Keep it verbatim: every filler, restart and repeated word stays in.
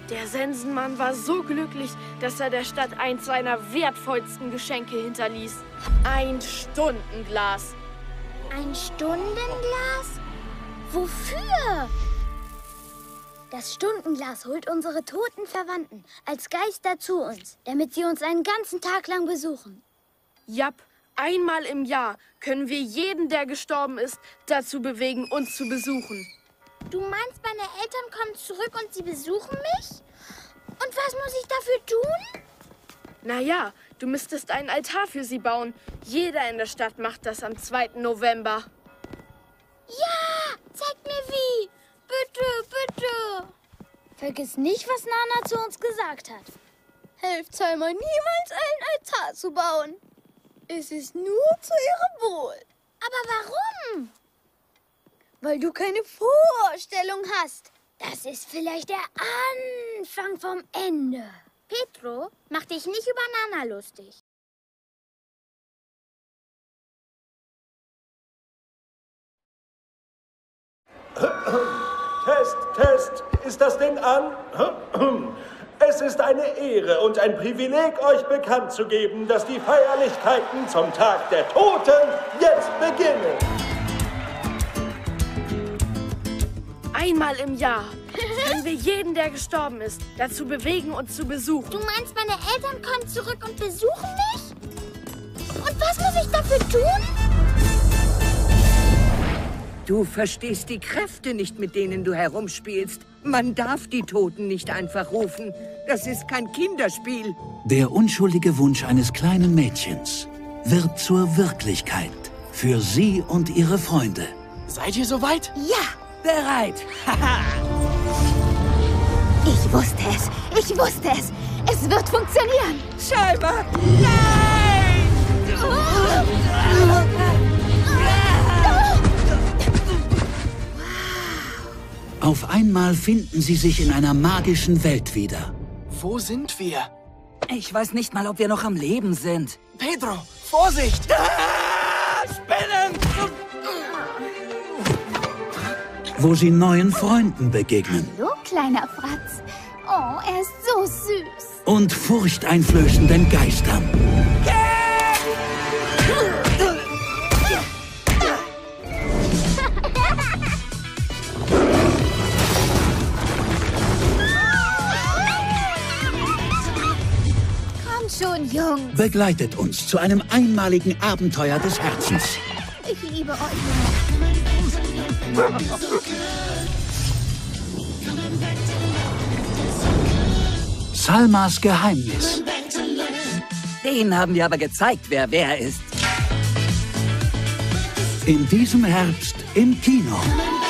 Der Sensenmann war so glücklich, dass er der Stadt eins seiner wertvollsten Geschenke hinterließ. Ein Stundenglas. Ein Stundenglas? Wofür? Das Stundenglas holt unsere toten Verwandten als Geister zu uns, damit sie uns einen ganzen Tag lang besuchen. Jap, einmal im Jahr können wir jeden, der gestorben ist, dazu bewegen, uns zu besuchen. Du meinst, meine Eltern kommen zurück und sie besuchen mich? Und was muss ich dafür tun? Naja, du müsstest einen Altar für sie bauen. Jeder in der Stadt macht das am zweiten November. Ja, zeig mir wie. Bitte, bitte. Vergiss nicht, was Nana zu uns gesagt hat. Helft Salma niemals, einen Altar zu bauen. Es ist nur zu ihrem Wohl. Aber warum? Weil du keine Vorstellung hast. Das ist vielleicht der Anfang vom Ende. Petro, mach dich nicht über Nana lustig. Test, Test. Ist das Ding an? Es ist eine Ehre und ein Privileg, euch bekannt zu geben, dass die Feierlichkeiten zum Tag der Toten jetzt beginnen. Einmal im Jahr können wir jeden, der gestorben ist, dazu bewegen, uns zu besuchen. Du meinst, meine Eltern kommen zurück und besuchen mich? Und was muss ich dafür tun? Du verstehst die Kräfte nicht, mit denen du herumspielst. Man darf die Toten nicht einfach rufen. Das ist kein Kinderspiel. Der unschuldige Wunsch eines kleinen Mädchens wird zur Wirklichkeit für sie und ihre Freunde. Seid ihr soweit? Ja. Bereit. Haha. Ich wusste es. Ich wusste es. Es wird funktionieren. Salma! Nein! Auf einmal finden sie sich in einer magischen Welt wieder. Wo sind wir? Ich weiß nicht mal, ob wir noch am Leben sind. Pedro, Vorsicht! Ah, Spinnen! Wo sie neuen Freunden begegnen. Hallo, kleiner Fratz. Oh, er ist so süß. Und furchteinflößenden Geistern. Komm schon, Jungs. Begleitet uns zu einem einmaligen Abenteuer des Herzens. Ich liebe euch. Salmas Geheimnis. Denen haben wir aber gezeigt, wer wer ist. In diesem Herbst im Kino.